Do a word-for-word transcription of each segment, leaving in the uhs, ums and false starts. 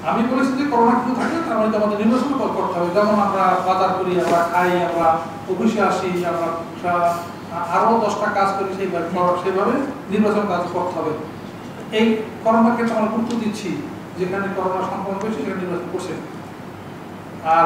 আমি বলেছি যে করোনা কিন্তু থাকে তার মানে আমাদের নির্বাচন করতে হবে, যেমন আমরা বাজার করি, আমরা খাই, আমরা অফিসে আসি, আমরা আরো দশটা কাজ করি, সেইভাবে সেভাবে নির্বাচন কাজ করতে হবে। এই করোনাকে আমরা গুরুত্ব দিচ্ছি, যেখানে করোনা সংক্রমণ হয়েছে সেখানে নির্বাচন করছে। আর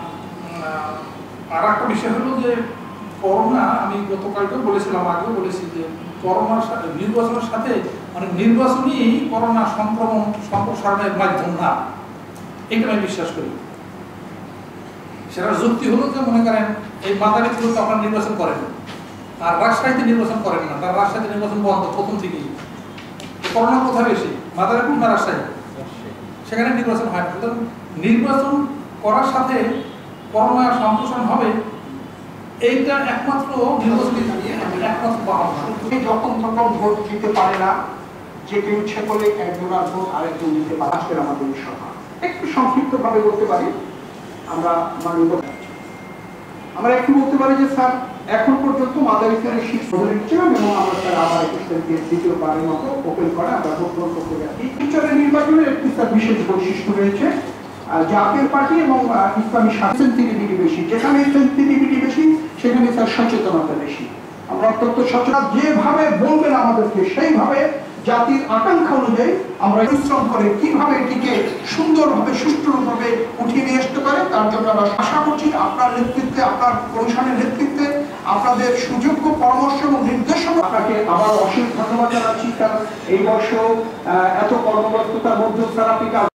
আর একটা বিষয় হলো যে করোনা, আমি গতকালকেও বলেছিলাম, আগেও বলেছি যে করোনার সাথে নির্বাচনের সাথে মানে নির্বাচনই করোনা সংক্রমণ সম্প্রসারণের মাধ্যম না, এটা আমি বিশ্বাস করি। সেটা যুক্তি হলো যে মনে করেন এই মাদারীপুরে আপনারা নির্বাচন করেন আর রাজশাহীতে নির্বাচন করেন না, তার রাজশাহীতে নির্বাচন বন্ধ প্রথম থেকেই। করোনা কোথায় বেশি, মাদারীপুর না রাজশাহী? সেখানে নির্বাচন হয় না। সুতরাং নির্বাচন করার সাথে করোনা সম্প্রসারণ হবে, এইটা একমাত্র নির্বাচনী একমাত্র বাহানা। যখন তখন ভোট দিতে পারে না, যে কেউ ইচ্ছে করলে একজনের ভোট আরেকজন দিতে পারে। আজকের আমাদের সভা একটু সংক্ষিপ্ত ভাবে বলতে পারি, আমরা মাননীয় আমরা একটু বলতে পারি যে স্যার এখন পর্যন্ত মাদারীপুরের শীর্ষ ছিলাম এবং আমরা স্যার আবার একুশে দ্বিতীয়বারের মতো ওপেন করে আমরা ভোট গ্রহণ করতে যাচ্ছি। ফিউচারের নির্বাচনের একটি স্যার বিশেষ বৈশিষ্ট্য রয়েছে, জাতীয় পার্টি এবং ইসলামী সেন্সিটিভিটি বেশি, যেখানে সেন্সিটিভিটি বেশি সেখানে স্যার সচেতনতা বেশি। আমরা অত্যন্ত সচেতন, যেভাবে বলবেন আমাদেরকে সেইভাবে জাতির আকাঙ্ক্ষা অনুযায়ী আমরা পরিশ্রম করে কিভাবে এটিকে সুন্দরভাবে সুষ্ঠুভাবে উঠিয়ে নিয়ে আসতে পারে, তার জন্য আমরা আশা করছি আপনার নেতৃত্বে, আপনার কমিশনের নেতৃত্বে, আপনাদের সুযোগ্য পরামর্শ এবং নির্দেশনা। আপনাকে আবার অশেষ ধন্যবাদ জানাচ্ছি, কারণ এই বর্ষ এত কর্মব্যস্ততার মধ্যে স্যার আপনি